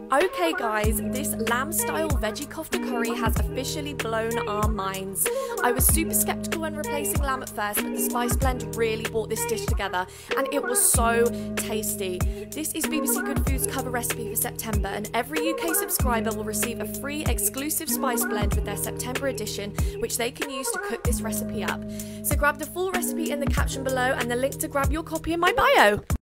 Okay guys, this lamb style veggie kofta curry has officially blown our minds. I was super skeptical when replacing lamb at first, but the spice blend really brought this dish together and it was so tasty. This is BBC Good Foods cover recipe for September, and every UK subscriber will receive a free exclusive spice blend with their September edition, which they can use to cook this recipe up. So grab the full recipe in the caption below and the link to grab your copy in my bio.